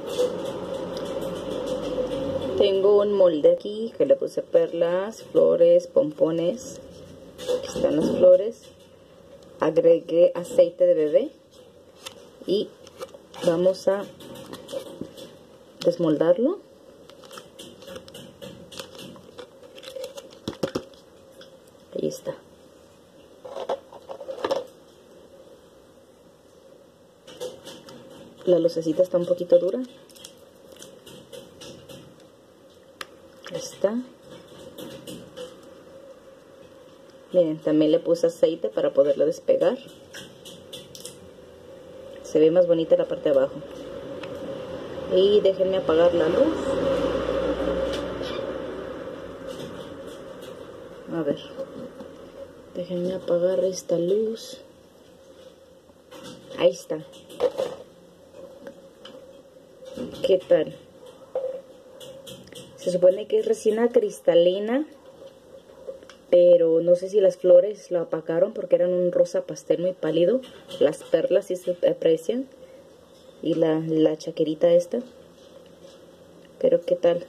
Tengo un molde aquí que le puse perlas, flores, pompones. Aquí están las flores. Agregué aceite de bebé y vamos a desmoldarlo. Ahí está. La lucecita está un poquito dura. Ahí está. Miren, también le puse aceite para poderlo despegar. Se ve más bonita la parte de abajo. Y déjenme apagar la luz. A ver. Déjenme apagar esta luz. Ahí está. ¿Qué tal? Se supone que es resina cristalina, pero no sé si las flores lo opacaron porque eran un rosa pastel muy pálido. Las perlas sí se aprecian y la chaquerita esta. Pero ¿qué tal?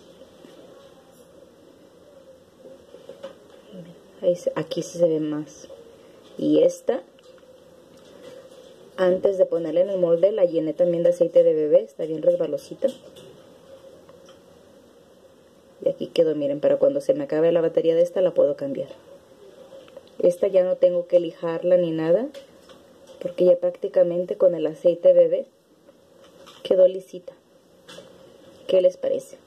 Aquí sí se ve más. Y esta, antes de ponerla en el molde, la llené también de aceite de bebé. Está bien resbalosita. Y aquí quedó, miren, para cuando se me acabe la batería de esta la puedo cambiar. Esta ya no tengo que lijarla ni nada, porque ya prácticamente con el aceite de bebé quedó lisita. ¿Qué les parece?